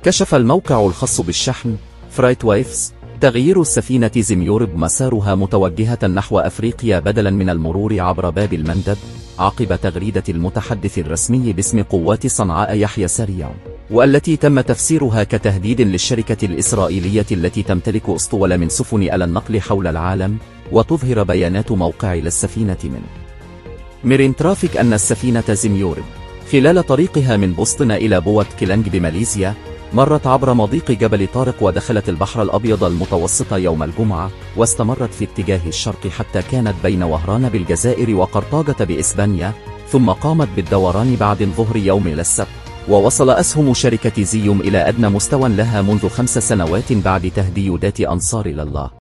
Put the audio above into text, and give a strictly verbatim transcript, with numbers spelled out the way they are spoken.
كشف الموقع الخاص بالشحن فرايت وايفز تغيير السفينة زيميورب مسارها متوجهة نحو أفريقيا بدلا من المرور عبر باب المندب عقب تغريدة المتحدث الرسمي باسم قوات صنعاء يحيى سريع، والتي تم تفسيرها كتهديد للشركة الإسرائيلية التي تمتلك أسطول من سفن آل النقل حول العالم. وتظهر بيانات موقع للسفينة من ميرين ترافيك أن السفينة زيميورب خلال طريقها من بوسطن إلى بوات كيلانج بماليزيا مرت عبر مضيق جبل طارق ودخلت البحر الأبيض المتوسط يوم الجمعة، واستمرت في اتجاه الشرق حتى كانت بين وهران بالجزائر وقرطاجة بإسبانيا، ثم قامت بالدوران بعد ظهر يوم السبت. ووصل أسهم شركة زيوم إلى أدنى مستوى لها منذ خمس سنوات بعد تهديدات أنصار الله.